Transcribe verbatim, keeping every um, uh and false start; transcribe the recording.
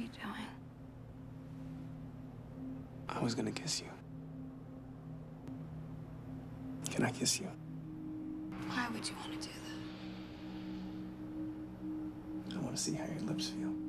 you doing? I was gonna kiss you. Can I kiss you? Why would you want to do that? I want to see how your lips feel.